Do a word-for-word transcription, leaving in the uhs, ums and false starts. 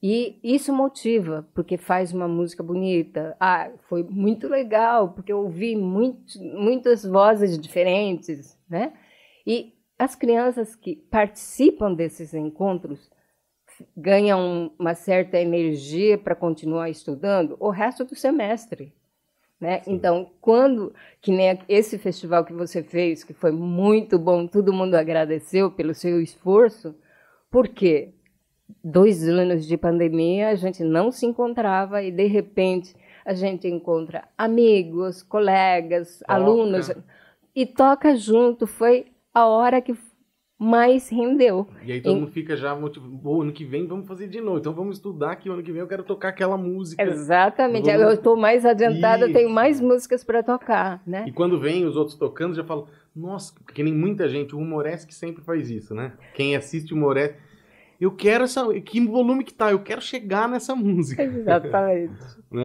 E isso motiva, porque faz uma música bonita. Ah, foi muito legal, porque eu ouvi muito, muitas vozes diferentes, né? E as crianças que participam desses encontros ganham uma certa energia para continuar estudando o resto do semestre, né? Então, quando, que nem esse festival que você fez, que foi muito bom, todo mundo agradeceu pelo seu esforço, por quê? Dois anos de pandemia, a gente não se encontrava e, de repente, a gente encontra amigos, colegas, Toca. alunos, e toca junto. Foi a hora que mais rendeu. E aí todo Em... mundo fica já motivado. Bom, ano que vem vamos fazer de novo. Então vamos estudar que ano que vem eu quero tocar aquela música. Exatamente. Vamos... Eu estou mais adiantada, eu tenho Isso. mais músicas para tocar, né? E quando vem os outros tocando, já falam, nossa, porque nem muita gente, o Humoresque sempre faz isso, né? Quem assiste o Humoresque, eu quero essa. Que volume que tá? Eu quero chegar nessa música. Exatamente.